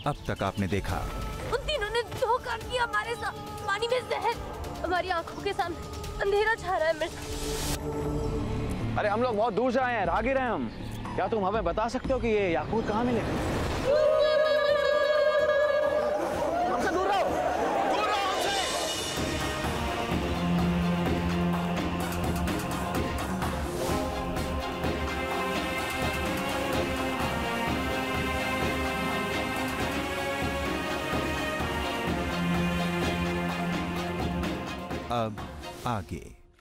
अब तक आपने देखा। उन तीनों ने धोखा किया हमारे साथ, पानी में जहर, हमारी आंखों के सामने अंधेरा छा रहा है मिर्जा। अरे हम लोग बहुत दूर से आए हैं, राहगीर हैं हम। क्या तुम हमें बता सकते हो कि ये याकूत कहाँ मिले? दूर रहो, दूर रहो हमसे। अब आगे।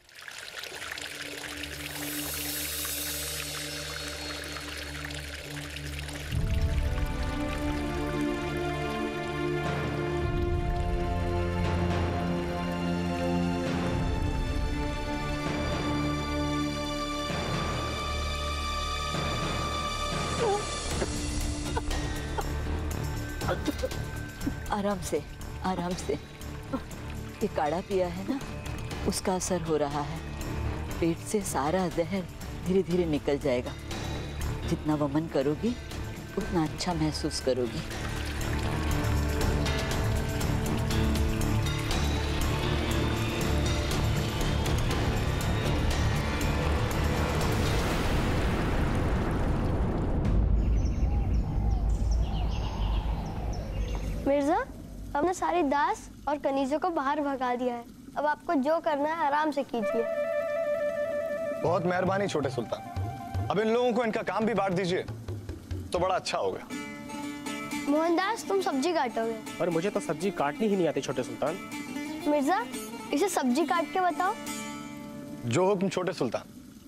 आराम से, आराम से। ये काढ़ा पिया है ना, उसका असर हो रहा है। पेट से सारा जहर धीरे धीरे निकल जाएगा। जितना वमन करोगी उतना अच्छा महसूस करोगी। मिर्जा, हमने सारी दास और कनीजों को बाहर भगा दिया है। अब आपको जो करना है आराम से कीजिए। बहुत मेहरबानी छोटे सुल्तान। अब इन लोगों को इनका काम भी बांट दीजिए तो बड़ा अच्छा होगा। मोहनदास, तुम सब्जी काटोगे। और मुझे तो सब्जी काटनी ही नहीं आती छोटे सुल्तान। मिर्जा, इसे सब्जी काट के बताओ। जो हुक्म छोटे सुल्तान।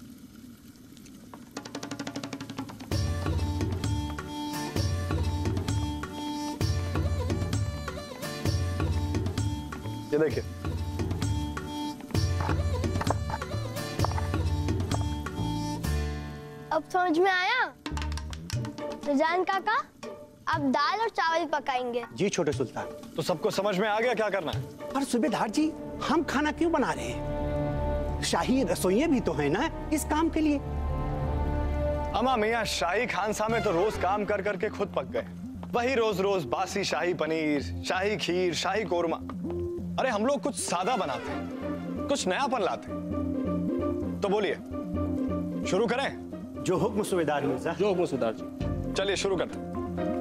ये देखिए। अब समझ में आया? रजान काका, आप दाल और चावल पकाएंगे। जी छोटे सुल्तान। तो सबको समझ में आ गया क्या करना है? पर सूबेदार जी, हम खाना क्यों बना रहे हैं? शाही रसोइये भी तो है ना इस काम के लिए। अमा मियाँ शाही खानसा में तो रोज काम कर करके खुद पक गए। वही रोज रोज बासी शाही पनीर, शाही खीर, शाही कोरमा। अरे हम लोग कुछ सादा बनाते हैं, कुछ नयापन लाते हैं। तो बोलिए, शुरू करें? जो हुक्म सूबेदार मिर्जा। जो हुक्म सूबेदार जी। चलिए शुरू करते हैं।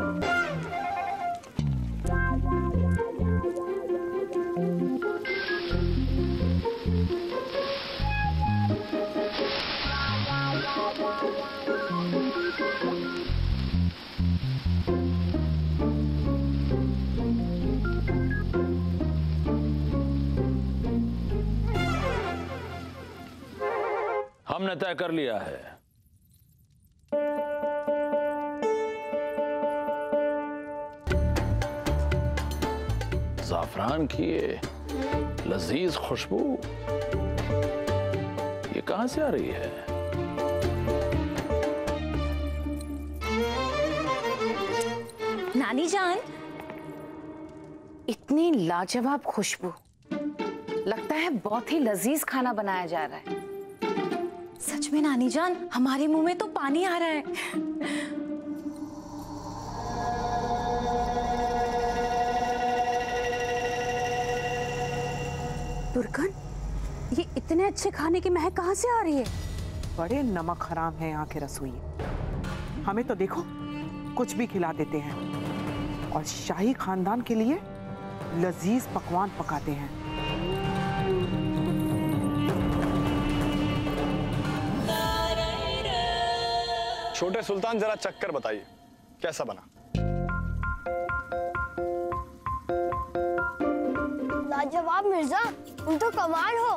हमने तय कर लिया है, ज़ाफ़रान की ये लजीज खुशबू ये कहां से आ रही है? नानी जान, इतनी लाजवाब खुशबू, लगता है बहुत ही लजीज खाना बनाया जा रहा है। सच में नानी जान, हमारे मुंह में तो पानी आ रहा है। दुर्गन, ये इतने अच्छे खाने की महक कहाँ से आ रही है? बड़े नमक हराम है यहाँ के रसोई। हमें तो देखो कुछ भी खिला देते हैं और शाही खानदान के लिए लजीज पकवान पकाते हैं। छोटे सुल्तान, जरा चक्कर बताइए कैसा बना? लाजवाब मिर्जा, तुम तो कमाल हो।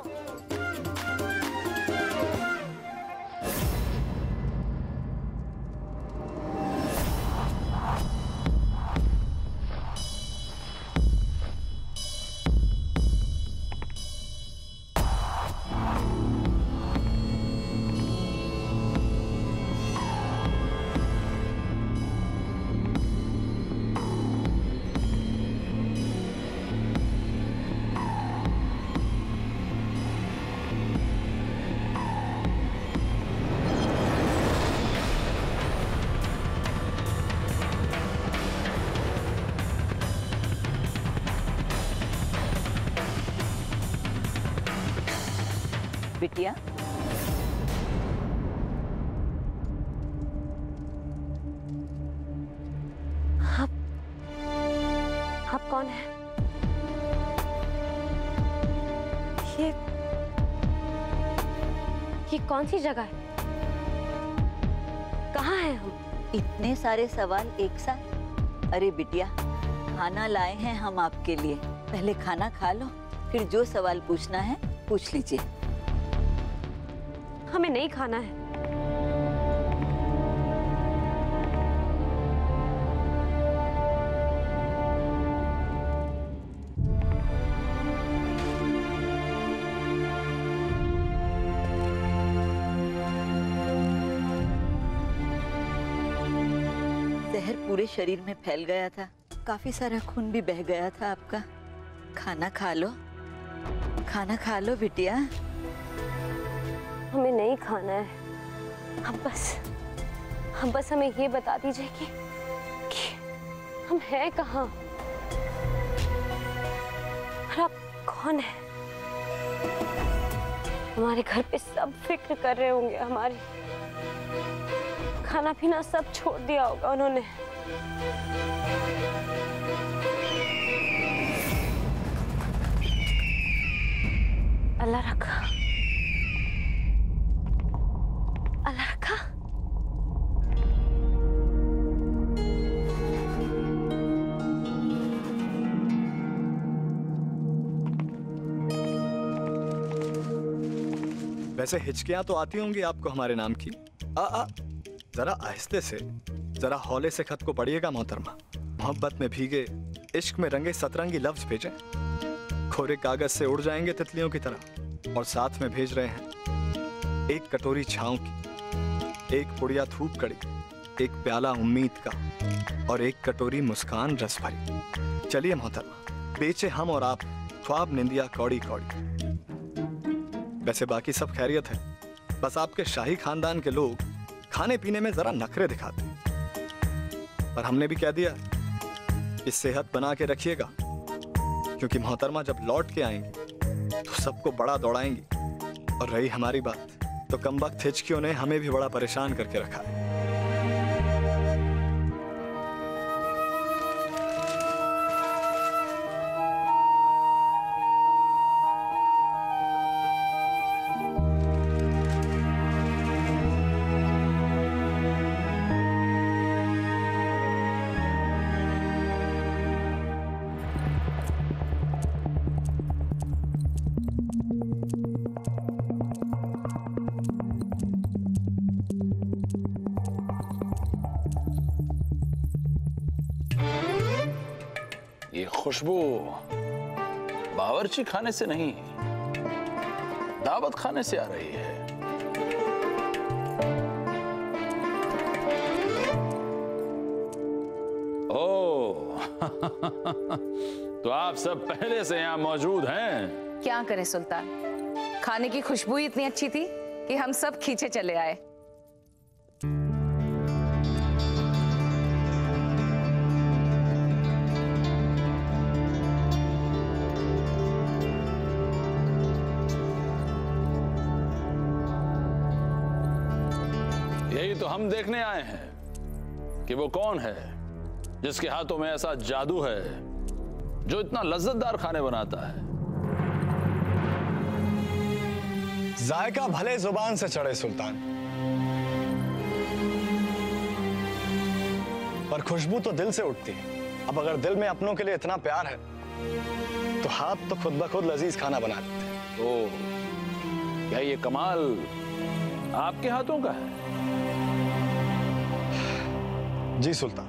बिटिया? आप कौन है? ये कौन सी जगह है? कहाँ हैं हम? इतने सारे सवाल एक साथ? अरे बिटिया, खाना लाए हैं हम आपके लिए। पहले खाना खा लो, फिर जो सवाल पूछना है पूछ लीजिए। हमें नहीं खाना है। जहर पूरे शरीर में फैल गया था, काफी सारा खून भी बह गया था आपका। खाना खा लो, खाना खा लो बिटिया। हमें नहीं खाना है। हम बस हमें ये बता दीजिए कि हम हैं कहाँ और आप कौन है? हमारे घर पे सब फिक्र कर रहे होंगे हमारी। खाना पीना सब छोड़ दिया होगा उन्होंने। अल्लाह रखा, अल्लाह रखा। वैसे हिचकियां तो आती होंगी आपको हमारे नाम की। जरा आहिस्ते से, जरा हौले से खत को पढ़िएगा मोहतरमा। मोहब्बत में भीगे, इश्क में रंगे सतरंगी लफ्ज भेजें। कोरे कागज से उड़ जाएंगे तितलियों की तरह। और साथ में भेज रहे हैं एक कटोरी छाँव की, एक पुड़िया धूप कड़ी, एक प्याला उम्मीद का और एक कटोरी मुस्कान रस भरी। चलिए मोहतरमा, बेचे हम और आप ख्वाब निंदिया कौड़ी कौड़ी। वैसे बाकी सब खैरियत है, बस आपके शाही खानदान के लोग खाने पीने में जरा नखरे दिखाते हैं। पर हमने भी कह दिया कि सेहत बना के रखिएगा, क्योंकि मोहतरमा जब लौट के आएंगी तो सबको बड़ा दौड़ाएंगी। और रही हमारी बात, तो कमबख्त हिचकियों ने हमें भी बड़ा परेशान करके रखा है। खुशबू बावर्ची खाने से नहीं, दावत खाने से आ रही है। ओह तो आप सब पहले से यहाँ मौजूद हैं। क्या करें सुल्तान, खाने की खुशबू ही इतनी अच्छी थी कि हम सब खींचे चले आए। यही तो हम देखने आए हैं कि वो कौन है जिसके हाथों में ऐसा जादू है जो इतना लज्जतदार खाने बनाता है। जायका भले जुबान से चढ़े सुल्तान, पर खुशबू तो दिल से उठती है। अब अगर दिल में अपनों के लिए इतना प्यार है तो हाथ तो खुद ब खुद लजीज खाना बना देते हैं। तो क्या ये कमाल आपके हाथों का है? जी सुल्तान।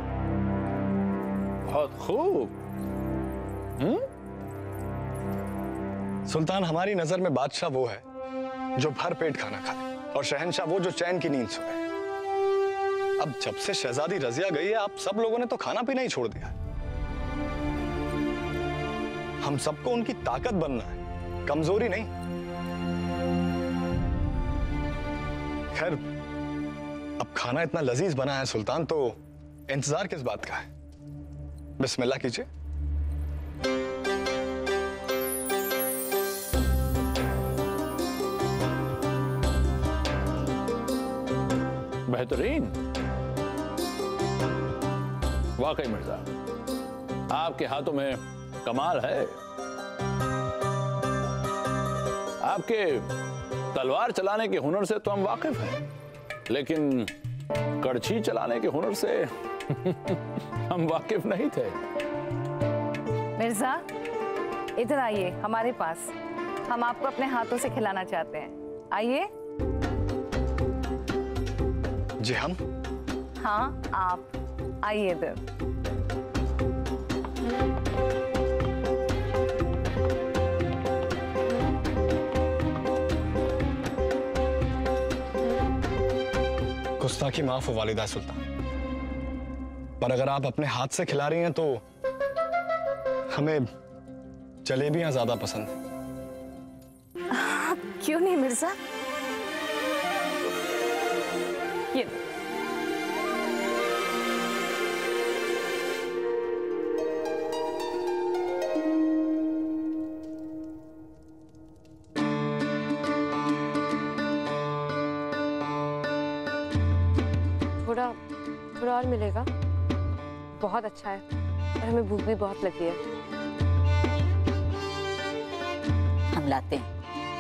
बहुत खूब। सुल्तान, हमारी नजर में बादशाह वो है जो भर पेट खाना खाए और शहंशाह वो जो चैन की नींद सोए। अब जब से शहजादी रजिया गई है, आप सब लोगों ने तो खाना पीना ही छोड़ दिया है। हम सबको उनकी ताकत बनना है, कमजोरी नहीं। खैर, अब खाना इतना लजीज बना है सुल्तान, तो इंतजार किस बात का है? बिस्मिल्लाह कीजिए। बेहतरीन। वाकई मिर्जा, आपके हाथों में कमाल है। आपके तलवार चलाने के हुनर से तो हम वाकिफ हैं, लेकिन कड़छी चलाने के हुनर से हम वाकिफ नहीं थे। मिर्जा, इधर आइए हमारे पास, हम आपको अपने हाथों से खिलाना चाहते हैं। आइए। जी हम? हाँ आप, आइए इधर। गुस्ताखी माफ हो वालिदा सुल्तान, पर अगर आप अपने हाथ से खिला रही हैं तो हमें जलेबियां ज्यादा पसंद हैं। क्यों नहीं मिर्जा? ये थोड़ा और मिलेगा? बहुत अच्छा है और हमें भूख भी बहुत लगी है। हम लाते हैं।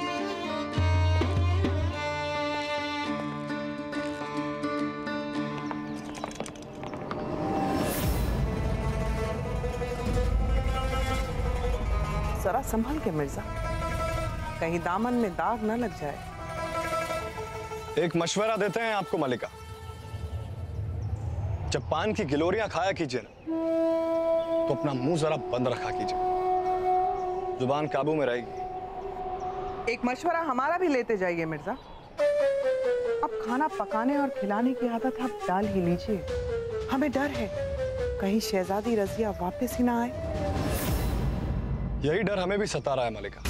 जरा संभल के मिर्जा, कहीं दामन में दाग न लग जाए। एक मशवरा देते हैं आपको मलिका, जब पान की गिलोरियां खाया कीजिए ना, तो अपना मुंह जरा बंद रखा कीजिए, जुबान काबू में रहेगी। एक मशवरा हमारा भी लेते जाइए मिर्जा। अब खाना पकाने और खिलाने की आदत आप डाल ही लीजिए। हमें डर है कहीं शहजादी रजिया वापस ही ना आए। यही डर हमें भी सता रहा है मलिका,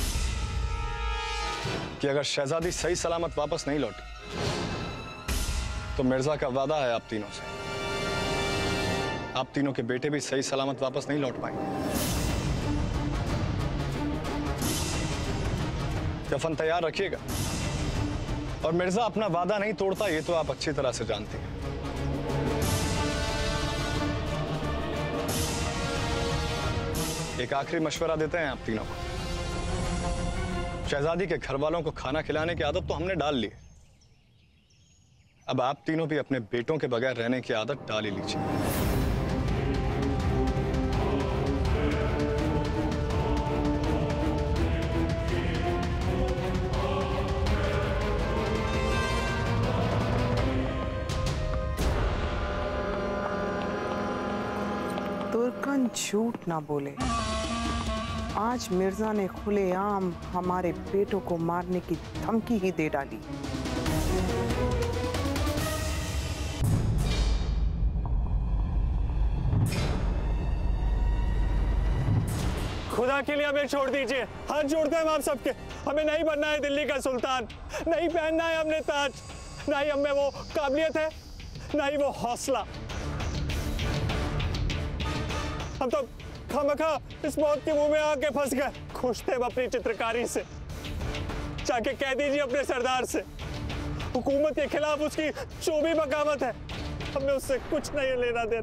कि अगर शहजादी सही सलामत वापस नहीं लौटी तो मिर्जा का वादा है आप तीनों से, आप तीनों के बेटे भी सही सलामत वापस नहीं लौट पाएंगे। कफन तैयार रखिएगा, और मिर्जा अपना वादा नहीं तोड़ता, ये तो आप अच्छी तरह से जानते हैं। एक आखिरी मशवरा देते हैं आप तीनों को। शहजादी के घर वालों को खाना खिलाने की आदत तो हमने डाल ली है, अब आप तीनों भी अपने बेटों के बगैर रहने की आदत डाल ही लीजिए। तुर्कन झूठ ना बोले, आज मिर्जा ने खुलेआम हमारे बेटों को मारने की धमकी ही दे डाली। खुदा के लिए हमें छोड़ दीजिए, हाथ जोड़ते हैं हम आप सबके। हमें नहीं बनना है दिल्ली का सुल्तान, नहीं पहनना है हमने ताज, ना ही हमें वो काबिलियत है, ना ही वो हौसला। हम तो खामखा इस मौत के मुंह में आके फंस गए। खुश थे हम अपनी चित्रकारी से, जाके कह दीजिए अपने सरदार से, हुकूमत के खिलाफ उसकी जो भी बगावत है, हमें उससे कुछ नहीं लेना देना।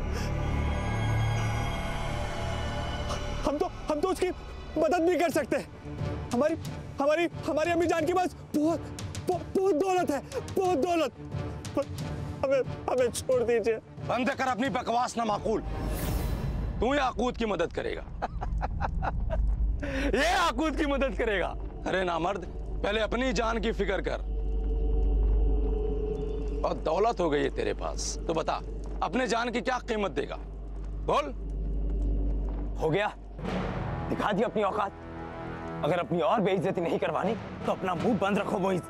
हम तो उसकी मदद भी कर सकते हैं। हमारी अम्मी जान के पास बहुत दौलत है, बहुत दौलत। हमें छोड़ दीजिए। बंद कर अपनी बकवास ना माकूल। तू याकूत की मदद करेगा? ये याकूत की मदद करेगा? अरे नामर्द, पहले अपनी जान की फिक्र कर। बहुत दौलत हो गई है तेरे पास, तो बता अपने जान की क्या कीमत देगा? बोल। हो गया, दिखा दी अपनी औकात। अगर अपनी और बेइज्जती नहीं करवानी तो अपना मुंह बंद रखो मोइज।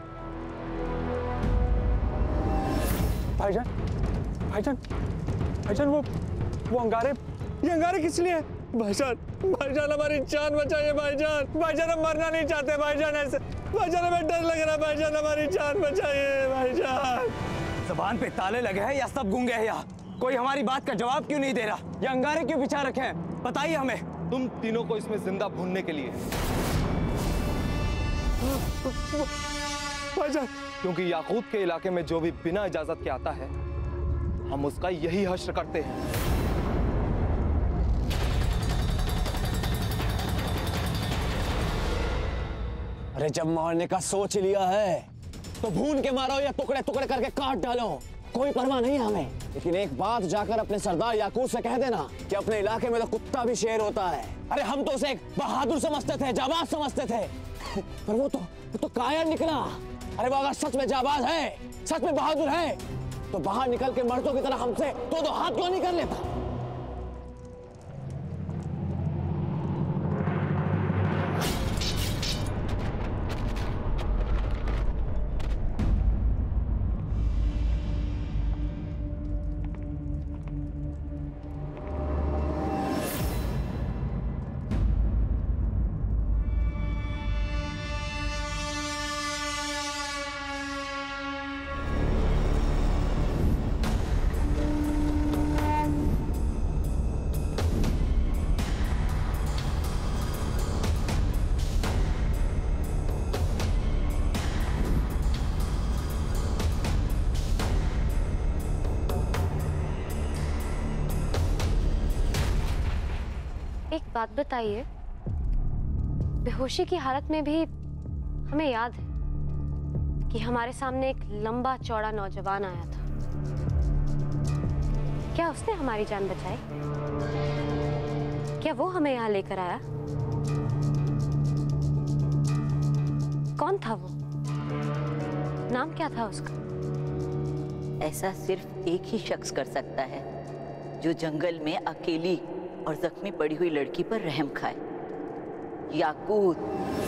भाईजान वो अंगारे, ये अंगारे किस लिए? भाईजान हमारी जान बचाइए भाईजान हम मरना नहीं चाहते भाईजान, ऐसे भाईजान हमें डर लग रहा है भाईजान, हमारी जान बचाइए भाईजान। ज़बान पे ताले लगे हैं या सब गूंगे हैं? यहाँ कोई हमारी बात का जवाब क्यों नहीं दे रहा? ये अंगारे क्यों बिछा रखे हैं? बताइए हमें। तुम तीनों को इसमें जिंदा भूनने के लिए। भाईजान क्योंकि याकूत के इलाके में जो भी बिना इजाजत के आता है, हम उसका यही हश्र करते हैं। अरे जब मारने का सोच लिया है तो भून के मारो या टुकड़े टुकड़े करके काट डालो, कोई परवाह नहीं हमें। लेकिन एक बात जाकर अपने सरदार याकूत से कह देना कि अपने इलाके में तो कुत्ता भी शेर होता है। अरे हम तो उसे एक बहादुर समझते थे, जाबाज समझते थे, पर वो तो कायर निकला। अरे वो अगर सच में जाबाज है, सच में बहादुर है, तो बाहर निकल के मर्दों की तरह हमसे दो हाथ क्यों नहीं कर लेता? एक बात बताइए, बेहोशी की हालत में भी हमें याद है कि हमारे सामने एक लंबा चौड़ा नौजवान आया था। क्या उसने हमारी जान बचाई? क्या वो हमें यहाँ लेकर आया? कौन था वो? नाम क्या था उसका? ऐसा सिर्फ एक ही शख्स कर सकता है जो जंगल में अकेली और जख्मी पड़ी हुई लड़की पर रहम खाए। याकूत।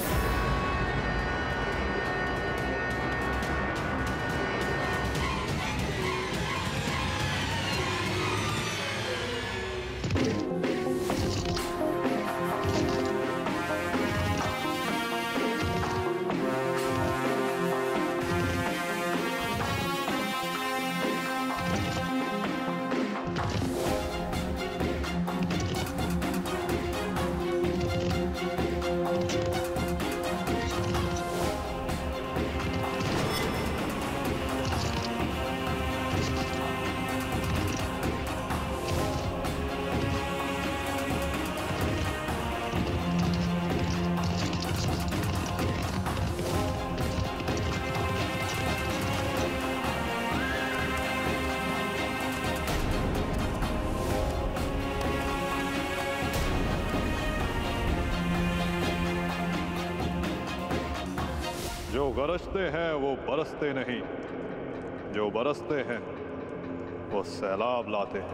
जो गरजते हैं वो बरसते नहीं, जो बरसते हैं वो सैलाब लाते हैं।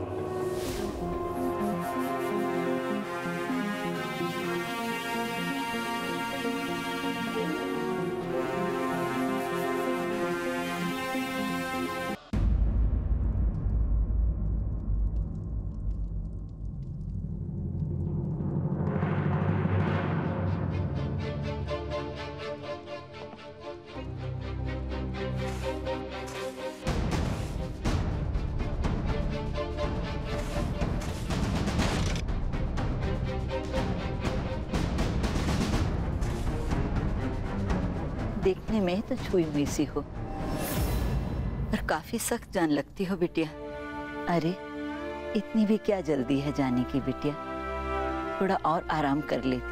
देखने में तो छुई हुई सी हो, पर काफी सख्त जान लगती हो बिटिया। अरे इतनी भी क्या जल्दी है जाने की बिटिया, थोड़ा और आराम कर लेती।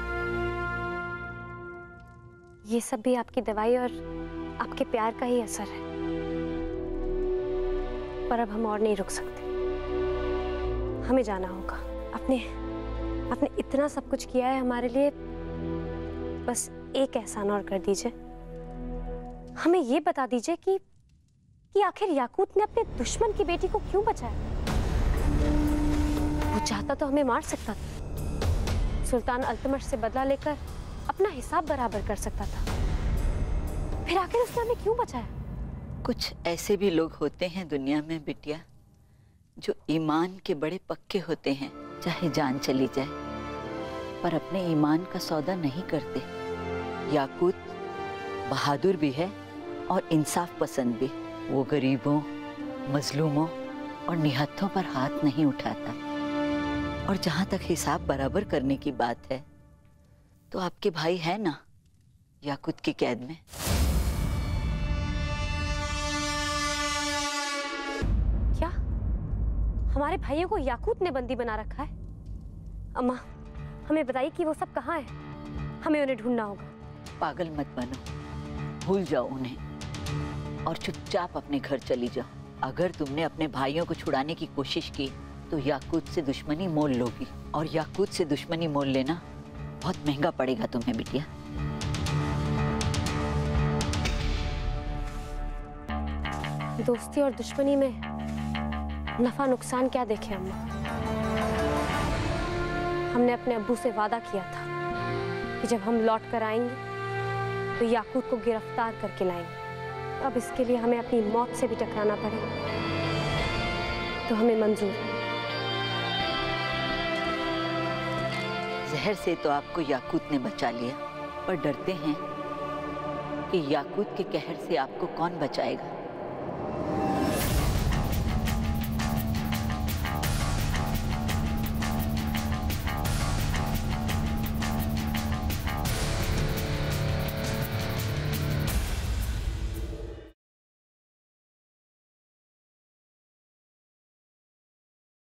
ये सब भी आपकी दवाई और आपके प्यार का ही असर है, पर अब हम और नहीं रुक सकते, हमें जाना होगा। आपने इतना सब कुछ किया है हमारे लिए, बस एक एहसान और कर दीजिए। हमें ये बता दीजिए कि आखिर याकूत ने अपने दुश्मन की बेटी को क्यों बचाया? वो चाहता तो हमें मार सकता था, सुल्तान अल्तमश से बदला लेकर अपना हिसाब बराबर कर सकता था, फिर आखिर उसने हमें क्यों बचाया? कुछ ऐसे भी लोग होते हैं दुनिया में बिटिया, जो ईमान के बड़े पक्के होते हैं, चाहे जान चली जाए पर अपने ईमान का सौदा नहीं करते। याकूत बहादुर भी है और इंसाफ पसंद भी। वो गरीबों, मजलूमों और निहत्थों पर हाथ नहीं उठाता। और जहां तक हिसाब बराबर करने की बात है, तो आपके भाई है ना याकूत की कैद में। हमारे भाइयों को याकूत ने बंदी बना रखा है। अम्मा, हमें बताइए कि वो सब कहाँ है? हमें उन्हें ढूंढना होगा। पागल मत बनो, भूल जाओ उन्हें और चुपचाप अपने घर चली जाओ। अगर तुमने अपने भाइयों को छुड़ाने की कोशिश की तो याकूत से दुश्मनी मोल लोगी, और याकूत से दुश्मनी मोल लेना बहुत महंगा पड़ेगा तुम्हें बिटिया। दोस्ती और दुश्मनी में नफा नुकसान क्या देखे अम्मा? हमने अपने अब्बू से वादा किया था कि जब हम लौट कर आएंगे तो याकूत को गिरफ्तार करके लाएंगे। अब इसके लिए हमें अपनी मौत से भी टकराना पड़े तो हमें मंजूर है। जहर से तो आपको याकूत ने बचा लिया, पर डरते हैं कि याकूत के कहर से आपको कौन बचाएगा।